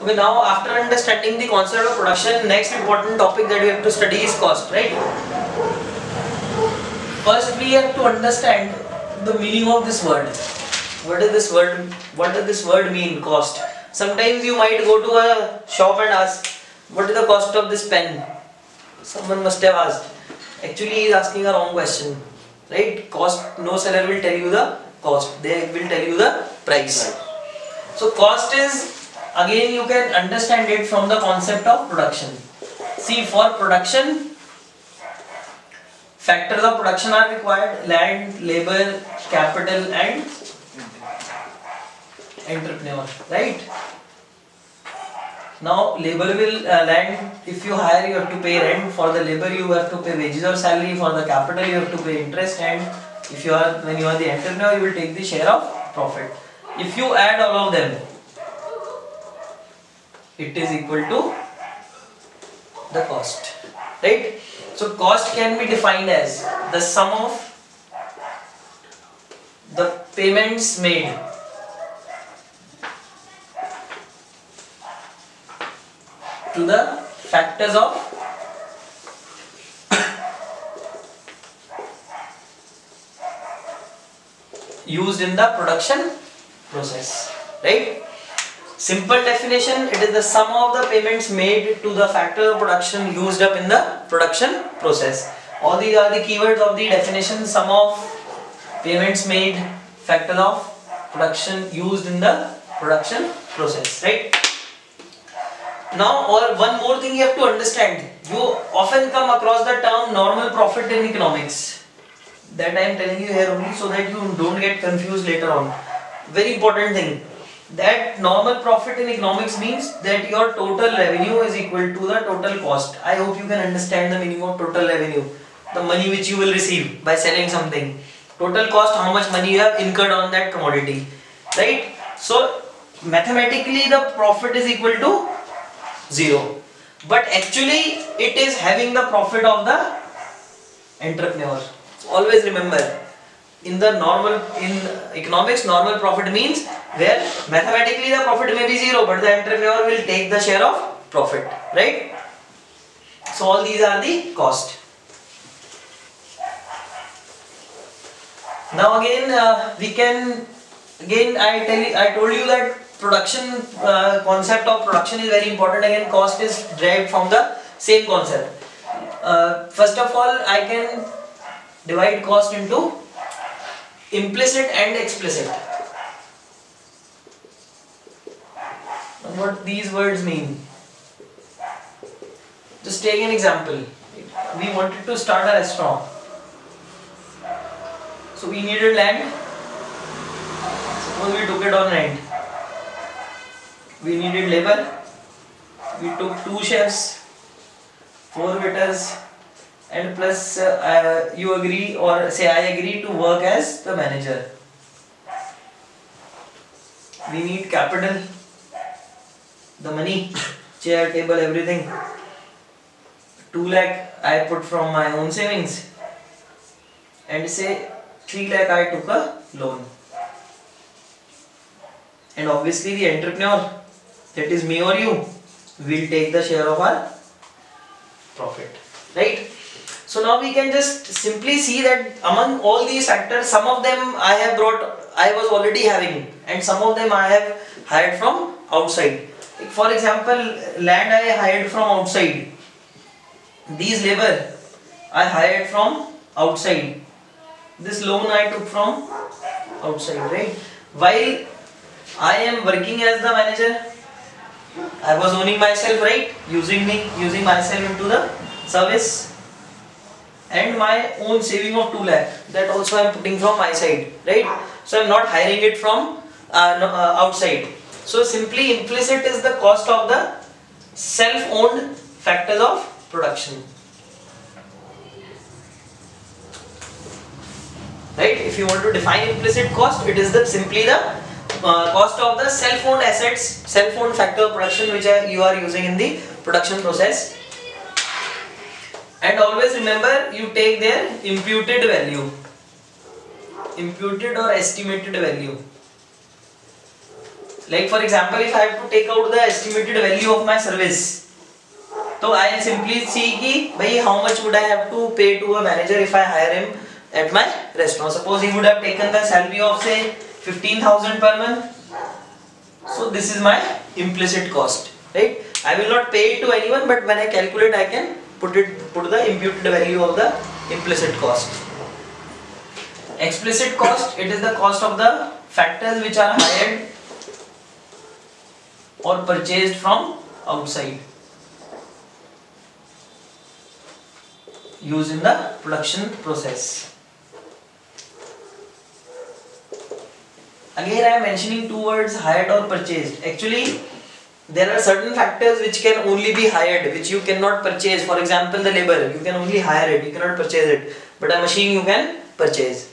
Okay, now after understanding the concept of production, next important topic that we have to study is cost, right? First we have to understand the meaning of this word. What is this word? What does this word mean, cost? Sometimes you might go to a shop and ask, what is the cost of this pen? Someone must have asked. Actually he is asking a wrong question, right? Cost, no seller will tell you the cost. They will tell you the price. So cost is, again you can understand it from the concept of production. See, for production, factors of production are required: land, labor, capital and entrepreneur, right? Now labor will, land, if you hire you have to pay rent, for the labor you have to pay wages or salary, for the capital you have to pay interest, and if you are, when you are the entrepreneur, you will take the share of profit. If you add all of them, it is equal to the cost, right? So cost can be defined as the sum of the payments made to the factors of used in the production process, right? Simple definition, it is the sum of the payments made to the factor of production used up in the production process. All these are the keywords of the definition: sum of payments made, factor of production used in the production process, right? Now, or one more thing you have to understand, you often come across the term normal profit in economics. That I am telling you here only so that you don't get confused later on. Very important thing. That normal profit in economics means that your total revenue is equal to the total cost. I hope you can understand the meaning of total revenue. The money which you will receive by selling something. Total cost, how much money you have incurred on that commodity, right? So mathematically the profit is equal to 0. But actually it is having the profit of the entrepreneur. So always remember, in economics, normal profit means where mathematically the profit may be 0, but the entrepreneur will take the share of profit, right? So all these are the cost. Now again I told you that production, concept of production is very important. Again, cost is derived from the same concept. First of all, I can divide cost into implicit and explicit. What these words mean? Just take an example. We wanted to start a restaurant. So we needed land. Suppose we took it on rent. We needed labor. We took 2 chefs, 4 waiters, and plus you agree, or say I agree to work as the manager. We need capital, the money, chair, table, everything. 2 lakh I put from my own savings, and say 3 lakh I took a loan. And obviously the entrepreneur, that is me or you, will take the share of our profit, right? So now we can just simply see that among all these factors, some of them I was already having, and some of them I have hired from outside. Like for example, land I hired from outside. These labor I hired from outside. This loan I took from outside, right? While I am working as the manager, I was owning myself, right? Using myself into the service, and my own saving of 2 lakh, that also I am putting from my side, right? So I am not hiring it from outside. So simply implicit is the cost of the self-owned factors of production, right? If you want to define implicit cost, it is simply the cost of the self-owned assets, self-owned factor of production which you are using in the production process. And always remember, you take their imputed value, imputed or estimated value. Like for example, if I have to take out the estimated value of my service, so I simply see ki bhai how much would I have to pay to a manager if I hire him at my restaurant. Suppose he would have taken the salary of say 15,000 per month. So this is my implicit cost, right? I will not pay it to anyone, but when I calculate, I can put the imputed value of the implicit cost. Explicit cost, it is the cost of the factors which are hired or purchased from outside, used in the production process. Again, I am mentioning two words, hired or purchased. Actually, there are certain factors which can only be hired, which you cannot purchase. For example, the labor, you can only hire it, you cannot purchase it. But a machine you can purchase.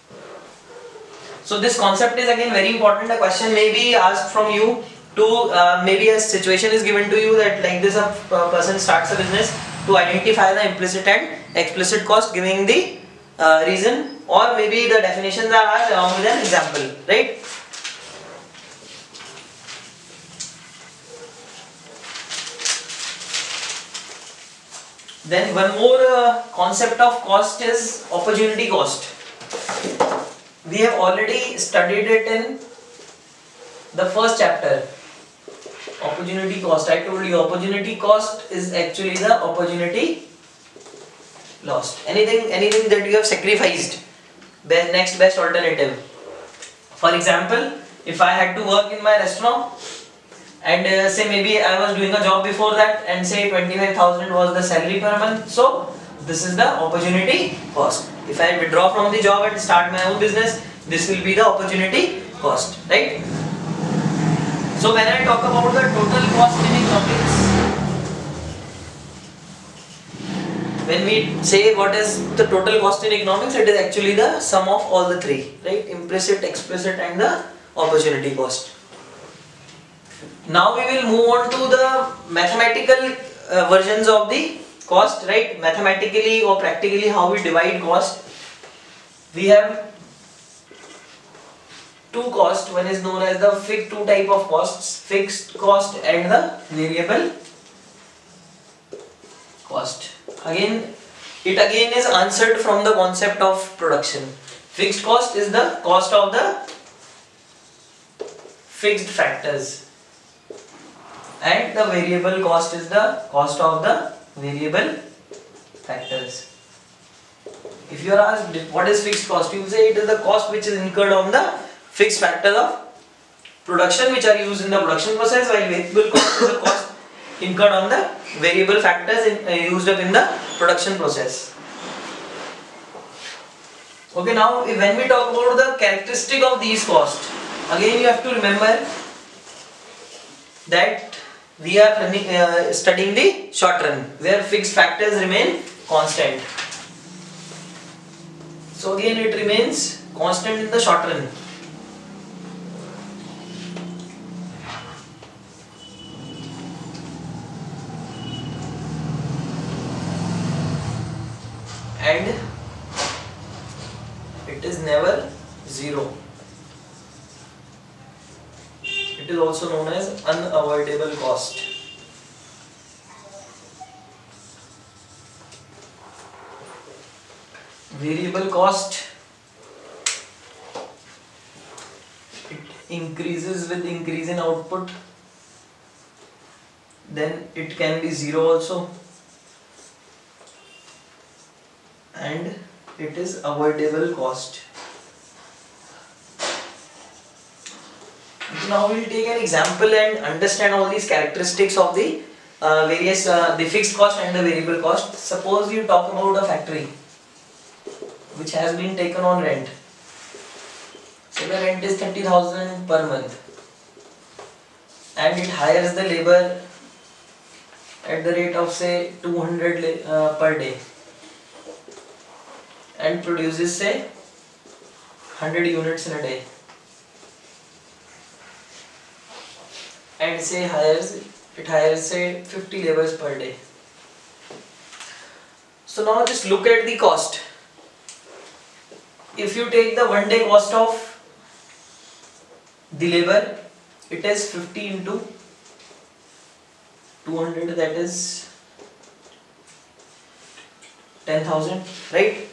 So this concept is again very important. A question may be asked from you to, maybe a situation is given to you that like this a person starts a business, to identify the implicit and explicit cost, giving the reason, or maybe the definitions are asked along with an example, right? Then one more concept of cost is opportunity cost. We have already studied it in the first chapter. Opportunity cost, I told you opportunity cost is actually the opportunity lost. Anything that you have sacrificed, next best alternative. For example, if I had to work in my restaurant and say maybe I was doing a job before that and say 25,000 was the salary per month, so this is the opportunity cost. If I withdraw from the job and start my own business, this will be the opportunity cost, right? So when I talk about the total cost in economics, when we say what is the total cost in economics, it is actually the sum of all the three, right? Implicit, explicit and the opportunity cost. Now we will move on to the mathematical versions of the cost, right? Mathematically or practically how we divide cost. We have two costs. One is known as the two type of costs, fixed cost and the variable cost. It again is answered from the concept of production. Fixed cost is the cost of the fixed factors, and the variable cost is the cost of the variable factors. If you are asked what is fixed cost, you will say it is the cost which is incurred on the fixed factors of production which are used in the production process, while variable cost is the cost incurred on the variable factors used up in the production process. Okay, now when we talk about the characteristic of these costs, again you have to remember that we are studying the short run where fixed factors remain constant. So again it remains constant in the short run. And it is never zero. It is also known as unavoidable cost. Variable cost, it increases with increase in output, then it can be zero also, and it is avoidable cost. Now we will take an example and understand all these characteristics of the various the fixed cost and the variable cost. Suppose you talk about a factory which has been taken on rent. So the rent is 30,000 per month, and it hires the labor at the rate of say 200 per day, and produces say 100 units in a day, and say it hires say 50 laborers per day. So now just look at the cost. If you take the 1 day cost of the labor, it is 50 into 200, that is 10,000, right?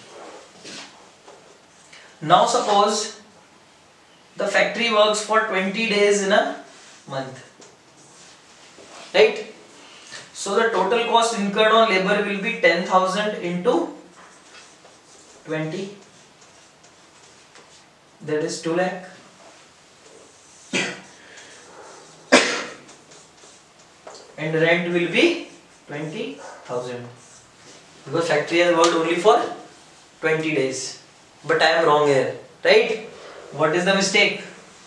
Now suppose the factory works for 20 days in a month, right? So the total cost incurred on labor will be 10,000 into 20, that is 2 lakh. And rent will be 20,000 because factory has worked only for 20 days. But I am wrong here, right? What is the mistake?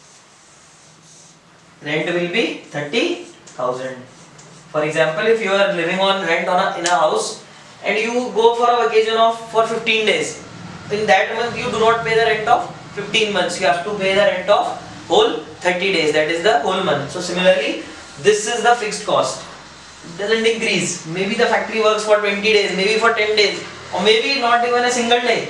Rent will be 30,000. For example, if you are living on rent in a house and you go for a vacation for 15 days, in that month you do not pay the rent of 15 months. You have to pay the rent of whole 30 days. That is the whole month. So similarly, this is the fixed cost. It doesn't increase. Maybe the factory works for 20 days, maybe for 10 days, or maybe not even a single day.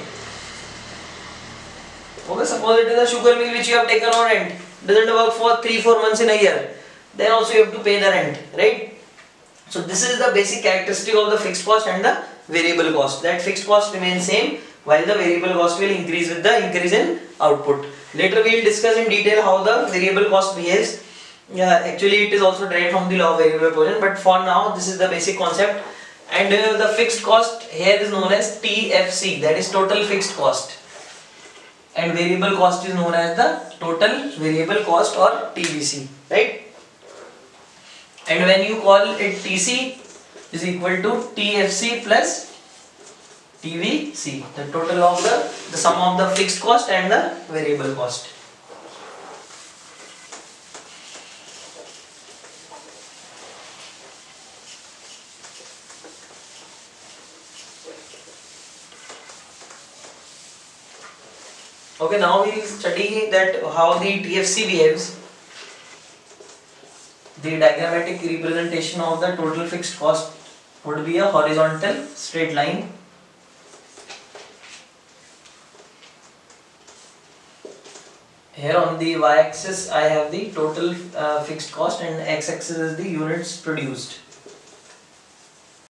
Okay, suppose it is a sugar mill which you have taken on rent. Doesn't work for 3-4 months in a year. Then also you have to pay the rent, right? So this is the basic characteristic of the fixed cost and the variable cost. That fixed cost remains same while the variable cost will increase with the increase in output. Later we will discuss in detail how the variable cost behaves. Actually it is also derived from the law of variable proportion, but for now this is the basic concept. And the fixed cost here is known as TFC, that is total fixed cost. And variable cost is known as the total variable cost or TVC, right? And when you call it TC is equal to TFC plus TVC, the total of the sum of the fixed cost and the variable cost. Okay, now we will study that how the TFC behaves. The diagrammatic representation of the total fixed cost would be a horizontal straight line. Here on the y-axis I have the total fixed cost and x-axis is the units produced.